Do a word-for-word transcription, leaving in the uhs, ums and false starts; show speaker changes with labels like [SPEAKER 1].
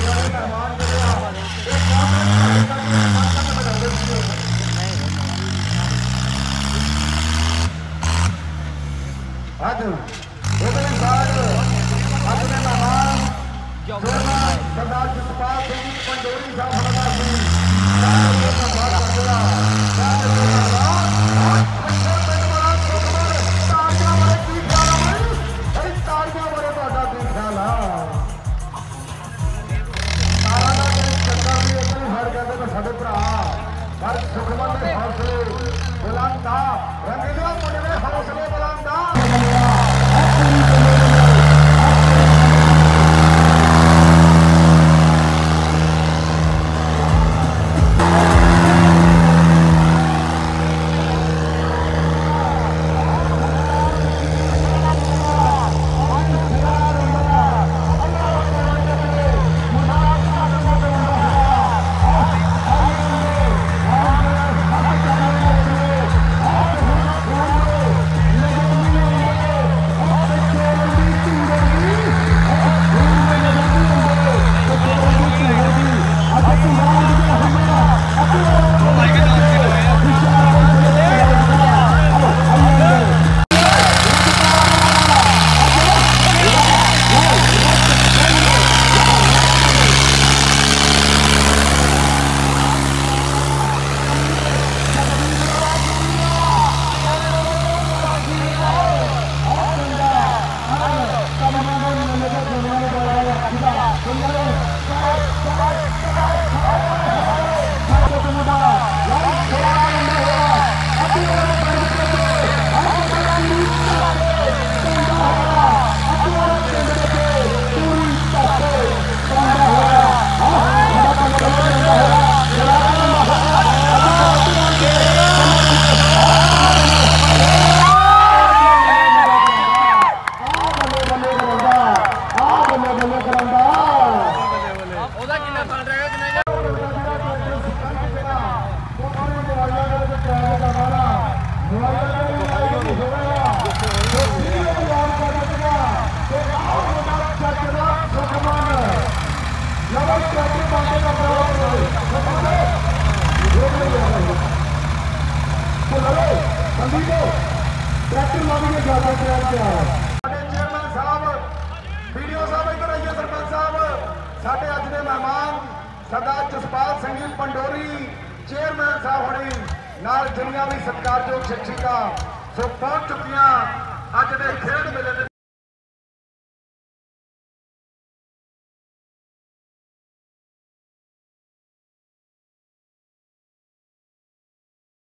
[SPEAKER 1] ਅੱਜ ਉਹਦੇ ਬਾਅਦ ਆਪਣੇ ਮਹਾਨ ਸਰਦਾਰ ਜਸਪਾਲ ਸਿੰਘ ਪੰਡੋਰੀ ਸਾਹਿਬ ਹਲਵਾ ਸੀ ਸਾਰੇ ਦਾ ਬਾਤ ਕਰਦਾ ਸਾਰੇ ਦਾ ਬਾਤ ਪਿੰਡ ਵਾਲਾ ਸੁਖਮਨ ਤਾੜੀਆਂ ਵਾਲੇ ਕੀ ਖਿਆਲ ਆ ਬਈ ਇਹ ਤਾੜੀਆਂ ਵਾਲੇ ਤੁਹਾਡਾ ਕੀ ਖਿਆਲ ਆ ਸਾਰਾ ਦਾ ਕੋਈ ਚੱਕਰ ਵੀ ਇਤਨੀ ਹਰ ਕਹਿੰਦੇ ਕਿ ਸਾਡੇ ਭਰਾ ਪਰ ਸੁਖਮਨ ਦੇ ਹੌਸਲੇ ਬੁਲੰਦ ਆ ਰੰਗੀਲਾ ਮੁੰਡੇ ਦੇ ਹੌਸਲੇ ਬੁਲੰਦ ਆ ਸਾਡੇ ਅੱਜ ਦੇ ਮਹਿਮਾਨ ਸਰਦਾਰ ਜਸਪਾਲ ਸਿੰਘ ਪੰਡੋਰੀ ਚੇਅਰਮੈਨ ਸਾਹਿਬ ਹੋਣੀ ਨਾਲ ਜਿੰਨੀਆਂ ਵੀ ਸਤਿਕਾਰਯੋਗ ਸ਼ਖਸੀਅਤਾਂ ਸੋ ਪਹੁੰਚ ਚੁੱਕੀਆਂ ਅੱਜ ਦੇ ਖੇਡ ਮੇਲੇ ਦੇ